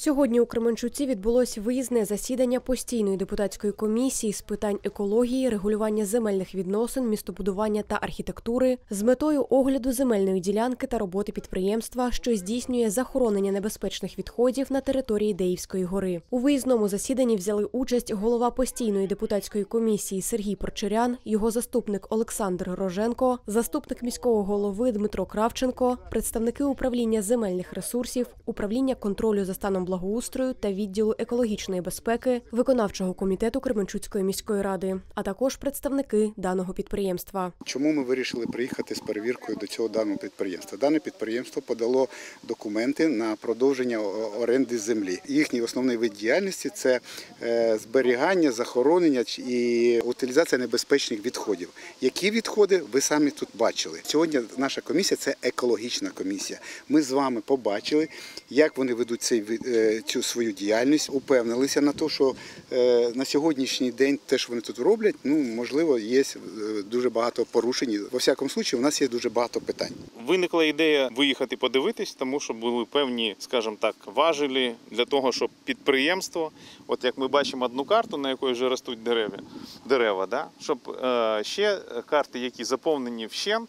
Сьогодні у Кременчуці відбулось виїзне засідання постійної депутатської комісії з питань екології, регулювання земельних відносин, містобудування та архітектури з метою огляду земельної ділянки та роботи підприємства, що здійснює захоронення небезпечних відходів на території Деївської гори. У виїзному засіданні взяли участь голова постійної депутатської комісії Сергій Порчерян, його заступник Олександр Роженко, заступник міського голови Дмитро Кравченко, представники управління земельних ресурсів, управління контролю за станом благоустрою та відділу екологічної безпеки, виконавчого комітету Кременчуцької міської ради, а також представники даного підприємства. Чому ми вирішили приїхати з перевіркою до цього даного підприємства? Дане підприємство подало документи на продовження оренди землі. Їхній основний вид діяльності – це зберігання, захоронення і утилізація небезпечних відходів. Які відходи, ви самі тут бачили. Сьогодні наша комісія – це екологічна комісія. Ми з вами побачили, як вони ведуть цю свою діяльність, упевнилися на те, що на сьогоднішній день те, що вони тут роблять, можливо, є дуже багато порушень. Во всякому випадку, у нас є дуже багато питань. Виникла ідея виїхати подивитись, тому що були певні, скажімо так, важелі для того, щоб підприємство, от як ми бачимо одну карту, на якій вже ростуть дерева, да? Щоб ще карти, які заповнені вщент,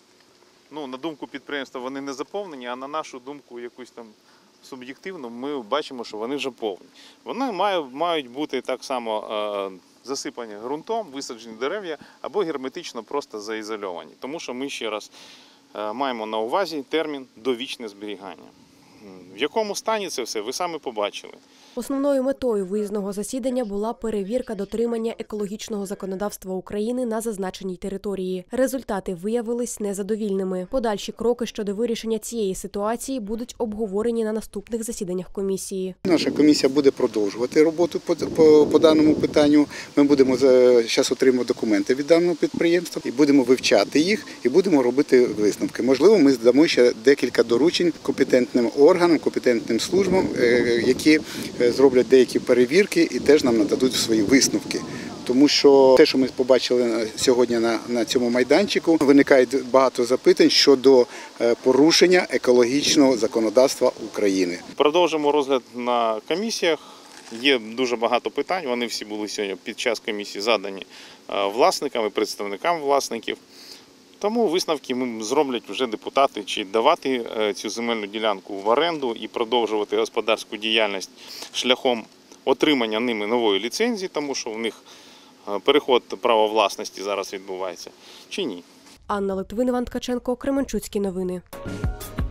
на думку підприємства вони не заповнені, а на нашу думку якусь там суб'єктивно ми бачимо, що вони вже повні. Вони мають бути так само засипані ґрунтом, висаджені дерев'я або герметично просто заізольовані. Тому що ми ще раз маємо на увазі термін «довічне зберігання». В якому стані це все, ви самі побачили. Основною метою виїзного засідання була перевірка дотримання екологічного законодавства України на зазначеній території. Результати виявились незадовільними. Подальші кроки щодо вирішення цієї ситуації будуть обговорені на наступних засіданнях комісії. Наша комісія буде продовжувати роботу по даному питанню. Ми будемо зараз отримати документи від даного підприємства і будемо вивчати їх і будемо робити висновки. Можливо, ми здамо ще декілька доручень компетентним органам, компетентним службам, які зроблять деякі перевірки і теж нам нададуть свої висновки. Тому що те, що ми побачили сьогодні на цьому майданчику, виникає багато запитань щодо порушення екологічного законодавства України. Продовжимо розгляд на комісіях. Є дуже багато питань, вони всі були сьогодні під час комісії задані власникам і представникам власників. Тому висновки зроблять вже депутати, чи давати цю земельну ділянку в оренду і продовжувати господарську діяльність шляхом отримання ними нової ліцензії, тому що в них переход права власності зараз відбувається, чи ні. Анна Литвин, Іван Ткаченко, Кременчуцькі новини.